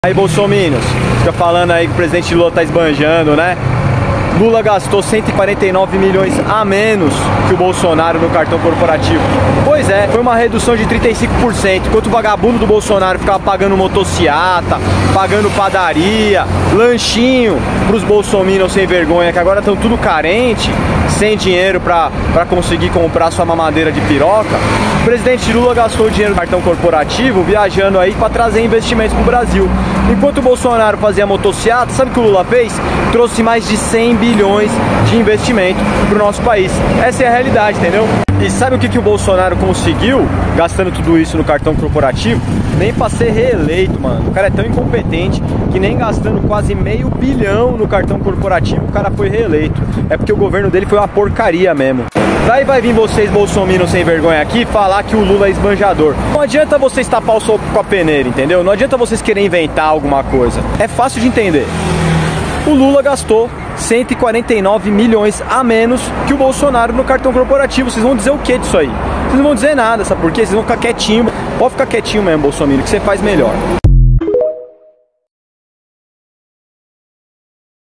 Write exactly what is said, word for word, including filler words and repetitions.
Aí, bolsominions, fica falando aí que o presidente Lula tá esbanjando, né? Lula gastou cento e quarenta e nove milhões a menos que o Bolsonaro no cartão corporativo. Pois é, foi uma redução de trinta e cinco por cento. Enquanto o vagabundo do Bolsonaro ficava pagando motociata, pagando padaria, lanchinho pros bolsominions sem vergonha, que agora estão tudo carente, sem dinheiro pra, pra conseguir comprar sua mamadeira de piroca, o presidente Lula gastou dinheiro no cartão corporativo viajando aí pra trazer investimentos pro Brasil. Enquanto o Bolsonaro fazia motociata, sabe o que o Lula fez? Trouxe mais de cem bilhões de investimento pro nosso país. Essa é a realidade, entendeu? E sabe o que, que o Bolsonaro conseguiu gastando tudo isso no cartão corporativo? Nem pra ser reeleito, mano. O cara é tão incompetente que nem gastando quase meio bilhão no cartão corporativo o cara foi reeleito. É porque o governo dele foi uma porcaria mesmo. Daí vai vir vocês, bolsominions sem vergonha aqui, falar que o Lula é esbanjador. Não adianta vocês tapar o sol com a peneira, entendeu? Não adianta vocês querem inventar alguma coisa. É fácil de entender. O Lula gastou cento e quarenta e nove milhões a menos que o Bolsonaro no cartão corporativo. Vocês vão dizer o que disso aí? Vocês não vão dizer nada, sabe por quê? Vocês vão ficar quietinho. Pode ficar quietinho mesmo, bolsominion, que você faz melhor.